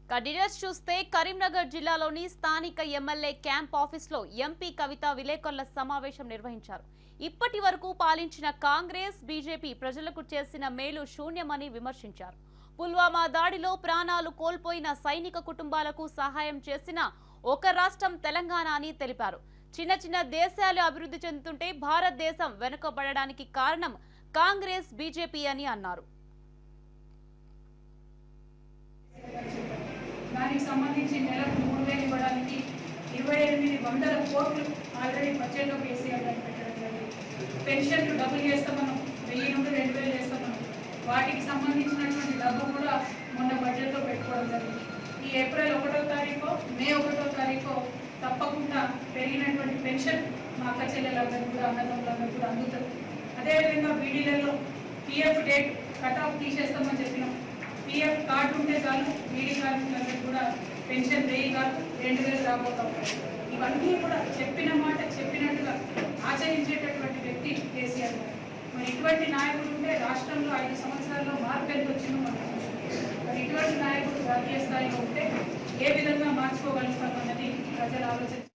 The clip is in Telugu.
డీటెయిల్స్ చూస్తే కరీంనగర్ జిల్లాలోని స్థానిక ఎమ్మెల్యే క్యాంప్ ఆఫీస్లో ఎంపీ కవిత విలేకరుల సమావేశం నిర్వహించారు. ఇప్పటి వరకు పాలించిన కాంగ్రెస్ బీజేపీ ప్రజలకు చేసిన మేలు శూన్యమని విమర్శించారు. పుల్వామా దాడిలో ప్రాణాలు కోల్పోయిన సైనిక కుటుంబాలకు సహాయం చేసిన ఒక రాష్ట్రం తెలంగాణ అని తెలిపారు. చిన్న చిన్న దేశాలు అభివృద్ధి చెందుతుంటే భారతదేశం వెనుకబడడానికి కారణం కాంగ్రెస్ బీజేపీ అని అన్నారు. దానికి సంబంధించి నెలకు 3000 ఇవ్వడానికి 2800 కోట్లు ఆల్రెడీ బడ్జెట్లో కేసీఆర్ గారు పెట్టడం జరిగింది. పెన్షన్లు డబుల్ చేస్తామను, 1000 నుండి 2000 చేస్తామను, వాటికి సంబంధించినటువంటి డబ్బు కూడా మొన్న బడ్జెట్లో పెట్టుకోవడం జరిగింది. ఈ ఏప్రిల్ 1వ తారీఖు, మే 1వ తారీఖు తప్పకుండా పెరిగినటువంటి పెన్షన్ మా అక్క చెల్లెలందరికీ కూడా, అన్నదమ్ములందరికీ కూడా అందుతుంది. అదేవిధంగా బీడీలలో పిఎఫ్ డేట్ కట్ ఆఫ్ తీసేస్తామని చెప్పినాం. పిఎఫ్ కార్డు ఉంటే చాలు బీడీ కార్మికులందరికీ కూడా పెన్షన్ 1000 కాదు 2000 రాబోతాం. ఇవన్నీ కూడా చెప్పిన మాట చెప్పినట్టుగా ఆచరించేటటువంటి వ్యక్తి కేసీఆర్ గారు. మరి ఇటువంటి నాయకుడు ఉంటే రాష్ట్రంలో 5 సంవత్సరాల్లో మార్పు ఎంత వచ్చిందో మనం చూస్తున్నాం. మరి ఇటువంటి నాయకుడు జాతీయ స్థాయిలో ఉంటే ఏ విధంగా మార్చుకోగలుగుతాం అన్నది ప్రజలు ఆలోచన